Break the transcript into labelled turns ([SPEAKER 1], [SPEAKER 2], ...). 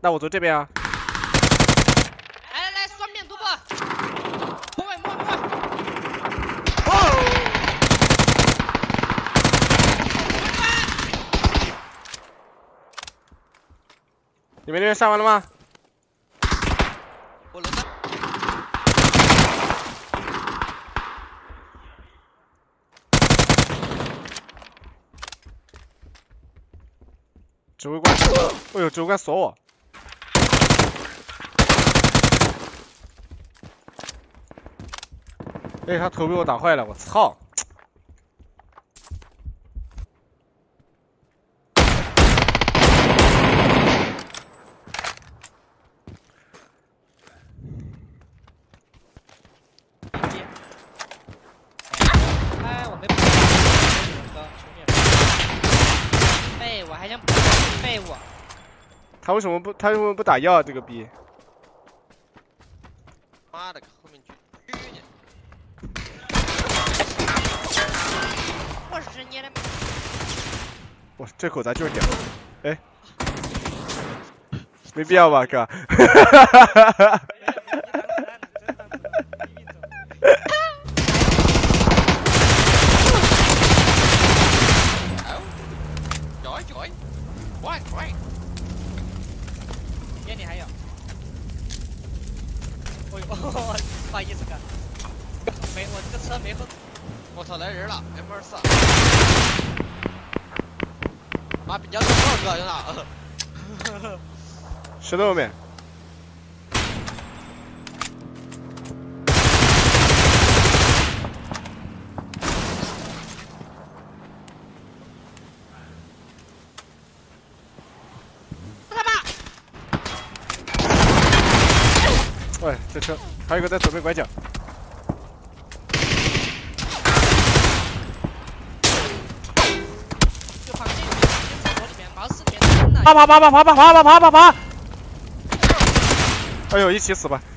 [SPEAKER 1] 那我走这边啊。
[SPEAKER 2] 来，双面突破，摸位。
[SPEAKER 1] 哦！你们那边上完了吗？
[SPEAKER 3] 我轮的。
[SPEAKER 1] 指挥官，哎呦，指挥官锁我。 哎，他头被我打坏了，我操！
[SPEAKER 2] 哎，我没补哥，求你了。废物，还想补废物。
[SPEAKER 1] 他为什么不打药啊？这个逼！
[SPEAKER 3] 妈的，后面狙你！
[SPEAKER 2] 我是你的。
[SPEAKER 1] 我这口才就是屌！哎，没必要吧，哥？
[SPEAKER 3] 快！
[SPEAKER 2] 眼里还有。哎呦，不好意思哥，没，我这个车没后。
[SPEAKER 3] 我操，来人了 ，M24。妈比较多少个兄弟？
[SPEAKER 1] 石头后面。喂，这车还有一个在左边拐角。
[SPEAKER 2] 就放进厕所里面，茅室里面。
[SPEAKER 1] 爬！哎呦，一起死吧！